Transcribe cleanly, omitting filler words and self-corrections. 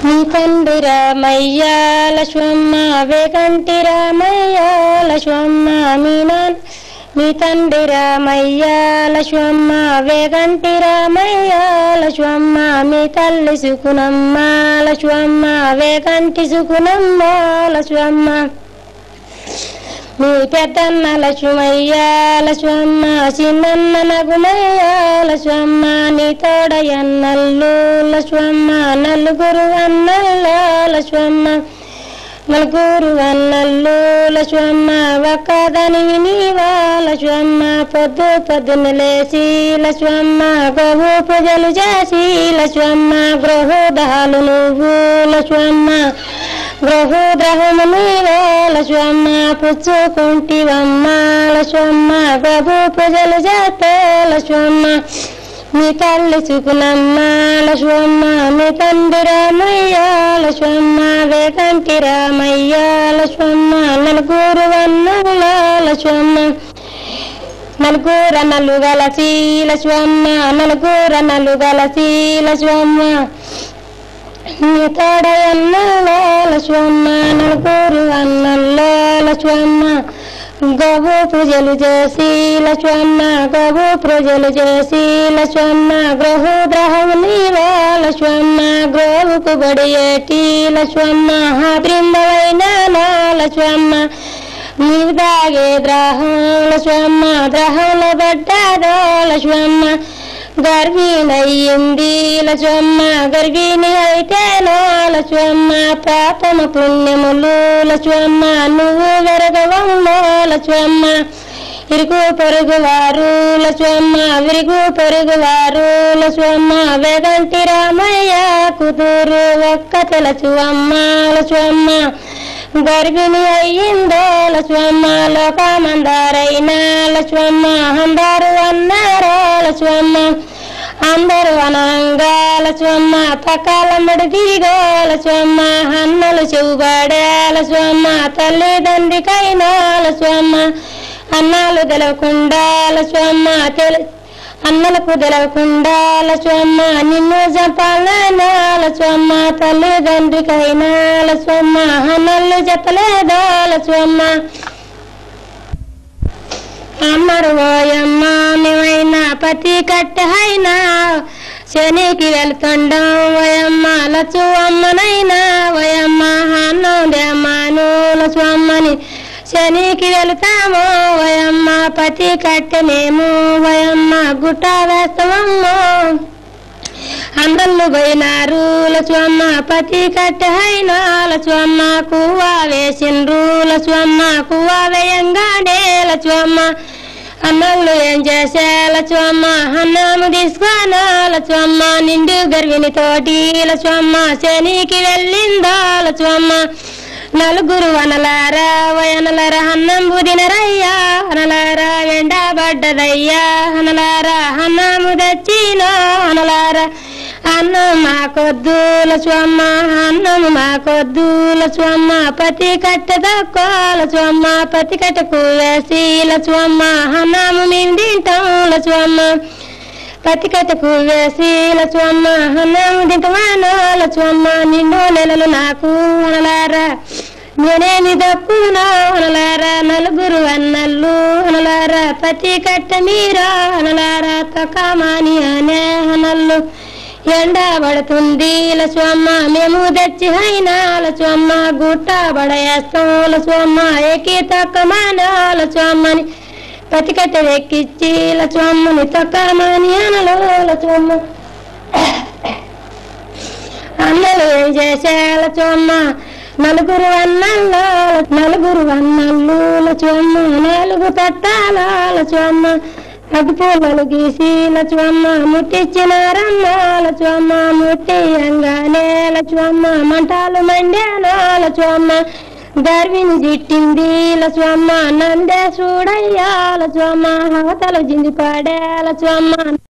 మీ తండ్రి రామయ్య లక్ష్మమ్మ వేగంటి రామయ్య లక్ష్మమ్మ మీ తండ్రి రామయ్య లక్ష్మమ్మ వేగంటి రామయ్య లక్ష్మమ్మ మీ తల్లి సుకునమ్మ లక్ష్మమ్మ వేగంటి సుకునమ్మ లక్ష్మమ్మ మీ పెద్దన్న లక్ష్మయ్య లక్ష్మమ్మ చిన్నన్న నగుమయ్య లక్ష్మమ్మ నీ తోడయన్నల్లు లక్ష్మమ్మ నలుగురు అన్నల్లో లక్ష్మమ్మ నలుగురు అన్నల్లు లక్ష్మమ్మ ఒక్కదానివి నీవా లక్ష్మమ్మ పొద్దున లేచి లక్ష్మమ్మ గోవు పూజలు చేసి లక్ష్మమ్మ గృహోదాలు నువ్వు లక్ష్మమ్మ గృహోద్రహము నీవే లక్ష్మమ్మ పుచ్చుకుంటివమ్మ లక్ష్మమ్మ గోవు పూజలు చేస్తే లక్ష్మమ్మ మీ తల్లి సుకునమ్మ లక్ష్మమ్మ మీ తండ్రి రామయ్య లక్ష్మమ్మ వేగంటి రామయ్య లక్ష్మమ్మ నలుగురు అన్నల లక్ష్మమ్మ నలుగురన్నలు గలసి లక్ష్మమ్మ నలుగురన్నలు గలసి లక్ష్మమ్మ నీ తోడయన్నల లక్ష్మమ్మ నలుగురు అన్నల్లో లక్ష్మమ్మ గోవు పూజలు చేసి లక్ష్మమ్మ గోవు పూజలు చేసి లక్ష్మమ్మ గృహోద్రహము నీవే లక్ష్మమ్మ గోవుకు బడియేటి లక్ష్మమ్మ బృందవైన లక్ష్మమ్మ నీవు దాగే ద్రాహం లక్ష్మమ్మ ద్రాహంలో పడ్డాదో లక్ష్మమ్మ గర్భిణయ్యింది లక్ష్మమ్మ గర్భిణి అయితేనో లక్ష్మమ్మ పాపమ పుణ్యములు లక్ష్మమ్మ నువ్వు వెరగవమ్మో లక్ష్మమ్మ ఇరుగు పొరుగువారు లక్ష్మమ్మ విరుగు పొరుగువారు లక్ష్మమ్మ వేగంటి రామయ్య కుదురు ఒక్క తెలచువమ్మ లక్ష్మమ్మ గర్భిణి అయ్యిందో లక్ష్మమ్మ లోకమందారైనా లక్ష్మమ్మ అందరు అన్నారో లక్ష్మమ్మ అందరూ అనంగా లక్ష్మమ్మ పకాలమ్మడి దిగో లక్ష్మమ్మ అన్నలు చెవుబాడే లక్ష్మమ్మ తల్లిదండ్రికైనా లక్ష్మమ్మ అన్నాలు తెలవకుండా లక్ష్మమ్మ అన్నలకు తెలవకుండా లక్ష్మమ్మ నిన్ను చెప్పాలనా లక్ష్మమ్మ తల్లిదండ్రికైనా లక్ష్మమ్మ అన్నలు చెప్పలేదా లక్ష్మమ్మ అమ్మరు ఓయమ్మ మేమైనా పతి కట్టెహైనా శనికి వెళ్తుండం ఓయమ్మ లచ్చు అమ్మనైనా ఓయమ్మ అన్నం దేమ్మాను లక్ష్మమ్మని శనికి వెళ్తాము ఓయమ్మ పతి కట్టె మేము ఓయమ్మ గుట్ట వేస్తామమ్మో అందళ్ళు పోయినారు లక్ష్మమ్మ పతి కట్టెహైనా లక్ష్మమ్మ కువ్వా వేసిండ్రు లక్ష్మమ్మ కువ్వా వేయంగానే లక్ష్మమ్మ అన్నళ్ళు ఏం చేసే లక్ష్మమ్మ అన్నము తీసుకోనా లక్ష్మమ్మ నిండు గర్భిణి తోటి లక్ష్మమ్మ శనికి వెళ్ళిందా లక్ష్మమ్మ నలుగురు అనలారా వయనలారా అన్నం బుదినరయ్యా అనలారా ఎండబడ్డదయ్యా అనలారా అన్నము తెచ్చినో అనలారా అన్నం మాకొద్దు లక్ష్మమ్మ అన్నం మాకొద్దు లక్ష్మమ్మ పతి కట్టె తక్కువ లక్ష్మమ్మ పతి కట్టెకు వేసి లక్ష్మమ్మ అన్నము మేము తింటాం లక్ష్మమ్మ పతి కట్టెకు వేసి లక్ష్మమ్మ అన్నము తింటామానో లక్ష్మమ్మ నిండు నెలలు నాకు అనలారా నేనేమి దక్కునా అనలారా నలుగురు అన్నల్లు అనలారా పతి కట్టె మీరా అనలారా తొక్కమాని అనే అనల్లు ఎండ పడుతుంది లక్ష్మమ్మ మేము తెచ్చి అయినా లక్ష్మమ్మ గుట్ట పడేస్తాం లక్ష్మమ్మ ఎక్కి తొక్కమానా లక్ష్మమ్మని పతి కట్టె ఎక్కిచ్చి లక్ష్మమ్మని తొక్కమాని అనలో లక్ష్మమ్మ అన్నలు ఏం చేసే లక్ష్మమ్మ నలుగురు అన్నల్లో లక్ష్మమ్మ నాలుగు తట్టాల లక్ష్మమ్మ అగ్గిపూలను గీసి లక్ష్మమ్మ ముట్టిచ్చినారమ్మ లక్ష్మమ్మ ముట్టియంగానే లక్ష్మమ్మ మంటాలు మండానో లక్ష్మమ్మ గర్విని జిట్టింది లక్ష్మమ్మ నందే చూడయ్యా లక్ష్మమ్మ హవతలు జింది పాడే లక్ష్మమ్మ